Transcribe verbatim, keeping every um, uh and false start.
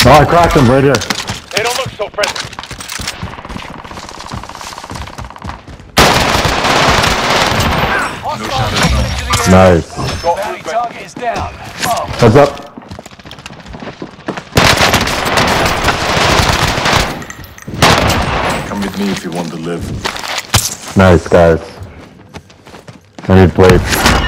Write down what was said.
Oh, I cracked him right here. They don't look so friendly. No shadows. Nice. Bounty target is down. Oh. Heads up. Come with me if you want to live. Nice, guys. I need plates.